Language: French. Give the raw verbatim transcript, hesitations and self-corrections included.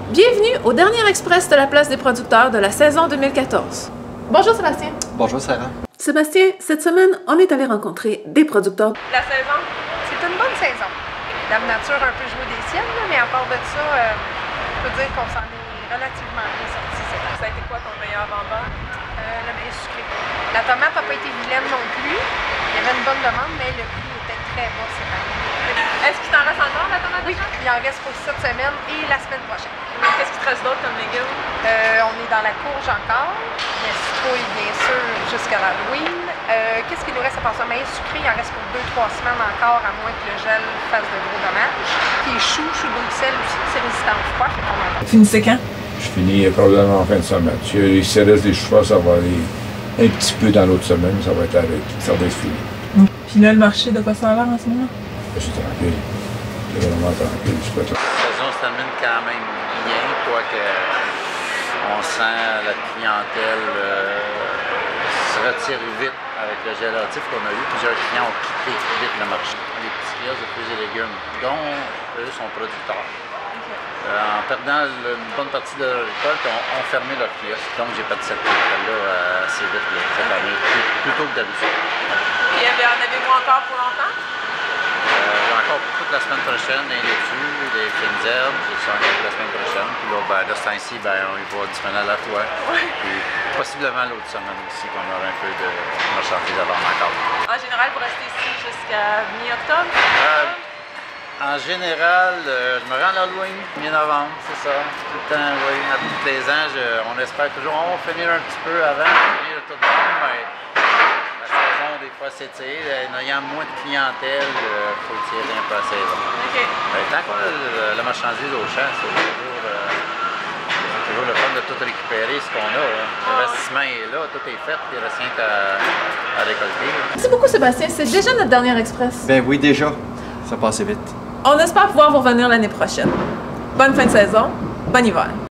Bienvenue au dernier express de la place des producteurs de la saison deux mille quatorze. Bonjour Sébastien. Bonjour Sarah. Sébastien, cette semaine, on est allé rencontrer des producteurs. La saison, c'est une bonne saison. Dame Nature a un peu joué des siennes, mais à part de ça, euh, je peux dire qu'on s'en est relativement bien sorti cette année. Ça a été quoi ton meilleur vendeur? Euh, le meilleur sucré. La tomate n'a pas été vilaine non plus. Il y avait une bonne demande, mais le prix était très bas cette année. Est-ce qu'il t'en reste encore la tomate? Oui, il en reste pour cette semaine et la semaine prochaine. Qu'est-ce qui te reste d'autre comme légumes? Euh, on est dans la courge encore, la citrouille bien sûr jusqu'à l'Halloween. Euh, Qu'est-ce qui nous reste à part ça? Mais sucré, il en reste pour deux trois semaines encore, à moins que le gel fasse de gros dommages. Puis chou, chou Bruxelles aussi, c'est résistant au froid. Finissez quand? Je finis probablement en fin de semaine. Si il se reste des choix, ça va aller un petit peu dans l'autre semaine, ça va être arrêté, ça va être fini. Puis là, le marché, de quoi ça a l'air en ce moment? Je suis tranquille. Je suis vraiment tranquille. Je suis pas La saison se termine quand même bien, quoique on sent la clientèle euh, se retire vite avec le gel hâtif qu'on a eu. Plusieurs clients ont quitté vite le marché. Les petits kiosques de fruits et légumes, dont eux sont producteurs. Euh, en perdant le, une bonne partie de leur récolte, ont, ont fermé leur kiosque. Donc j'ai perdu cette clientèle-là euh, assez vite là, cette année, plus, plus tôt que d'habitude. Et en avez-vous encore pour longtemps? Euh, encore pour toute la semaine prochaine, des laitues, des fines herbes, j'ai ça encore pour la semaine prochaine. Puis là, ben, de ce temps-ci, ben, on y va une semaine à la fois. Ouais. Puis possiblement l'autre semaine aussi, qu'on aura un peu de marchandises à vendre encore. En général, vous restez ici jusqu'à mi-octobre? Euh, en général, euh, je me rends à l'Halloween, mi-novembre, c'est ça. Tout le temps, oui. À tous les ans, je, on espère toujours, on va finir un petit peu avant, finir tout le monde, mais la saison, des fois, s'étire. En ayant moins de clientèle, il euh, faut tirer un peu la saison. OK. Ben, tant qu'on a le, la marchandise au champ, c'est toujours, euh, c'est toujours le fun de tout récupérer ce qu'on a. Hein. Le Ah, investissement est là, tout est fait, il ne reste rien qu'à à récolter. Hein. Merci beaucoup Sébastien, c'est déjà notre dernier express. Ben oui, déjà. Ça passait vite. On espère pouvoir vous revenir l'année prochaine. Bonne fin de saison, bon hiver.